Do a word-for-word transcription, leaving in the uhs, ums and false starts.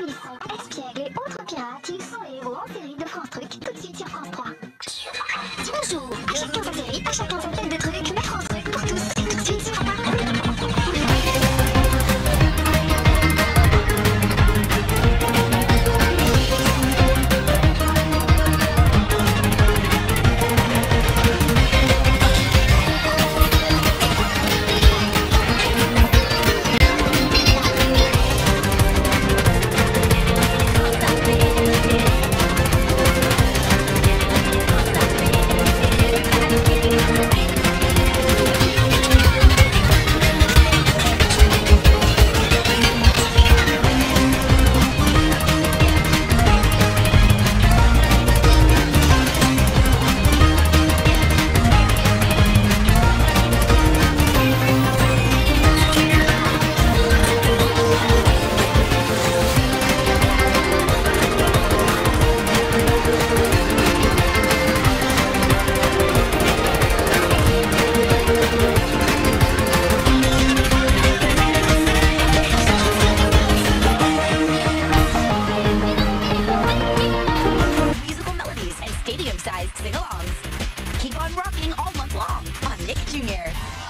Wilson, espiègle et autres pirates, ils sont les héros en série de France Truc, tout de suite sur France trois. Bonjour, à chacun sa série, à chacun sa tête de trucs, mais France Truc pour tous, tout de suite sur France trois. Stadium-sized sing-alongs. Keep on rocking all month long on Nick Junior